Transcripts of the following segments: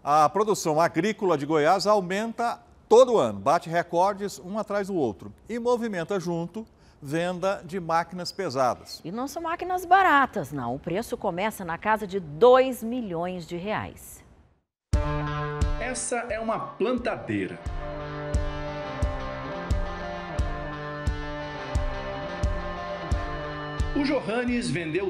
A produção agrícola de Goiás aumenta todo ano, bate recordes um atrás do outro e movimenta junto venda de máquinas pesadas. E não são máquinas baratas, não. O preço começa na casa de 2 milhões de reais. Essa é uma plantadeira. O Johannes vendeu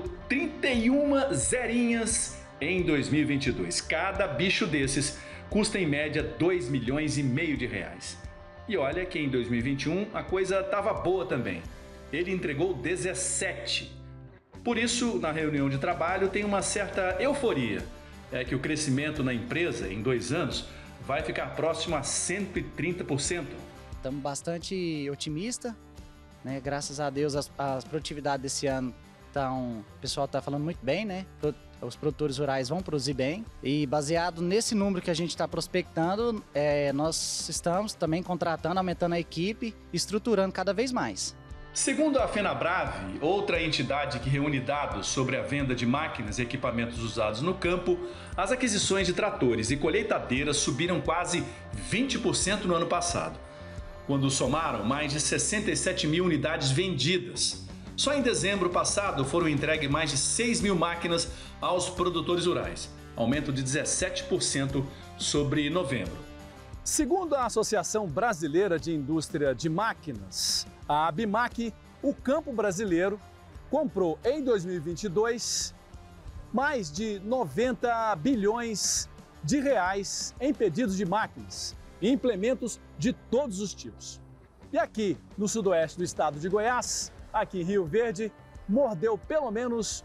31 zerinhas em 2022. Cada bicho desses custa em média 2 milhões e meio de reais. E olha que em 2021 a coisa estava boa também. Ele entregou 17. Por isso, na reunião de trabalho tem uma certa euforia. É que o crescimento na empresa em 2 anos vai ficar próximo a 130%. Estamos bastante otimistas, né? Graças a Deus as produtividades desse ano o pessoal está falando muito bem, né? Os produtores rurais vão produzir bem e baseado nesse número que a gente está prospectando, nós estamos também contratando, aumentando a equipe, estruturando cada vez mais. Segundo a FenaBrave, outra entidade que reúne dados sobre a venda de máquinas e equipamentos usados no campo, as aquisições de tratores e colheitadeiras subiram quase 20% no ano passado, quando somaram mais de 67 mil unidades vendidas. Só em dezembro passado foram entregues mais de 6 mil máquinas aos produtores rurais, aumento de 17% sobre novembro. Segundo a Associação Brasileira de Indústria de Máquinas, a ABIMAQ, o campo brasileiro comprou em 2022 mais de 90 bilhões de reais em pedidos de máquinas e implementos de todos os tipos. E aqui no sudoeste do estado de Goiás, aqui em Rio Verde, mordeu pelo menos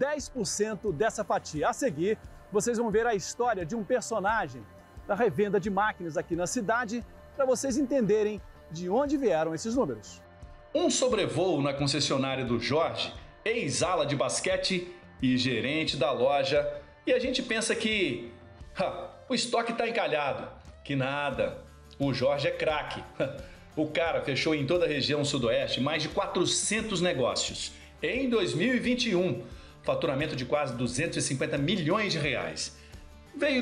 10% dessa fatia. A seguir, vocês vão ver a história de um personagem da revenda de máquinas aqui na cidade, para vocês entenderem de onde vieram esses números. Um sobrevoo na concessionária do Jorge, ex-ala de basquete e gerente da loja, e a gente pensa que o estoque está encalhado. Que nada, o Jorge é craque. O cara fechou em toda a região sudoeste mais de 400 negócios. Em 2021, faturamento de quase 250 milhões de reais. Veio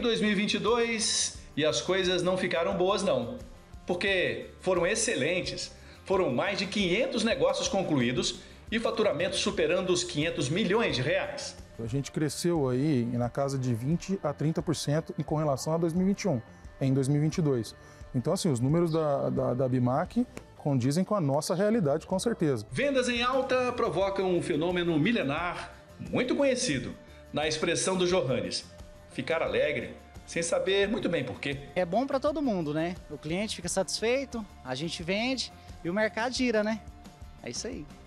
2022 e as coisas não ficaram boas não, porque foram excelentes. Foram mais de 500 negócios concluídos e faturamento superando os 500 milhões de reais. A gente cresceu aí na casa de 20 a 30% com relação a 2021, em 2022. Então, assim, os números da ABIMAQ condizem com a nossa realidade, com certeza. Vendas em alta provocam um fenômeno milenar muito conhecido, na expressão do Johannes: ficar alegre, sem saber muito bem por quê. É bom para todo mundo, né? O cliente fica satisfeito, a gente vende e o mercado gira, né? É isso aí.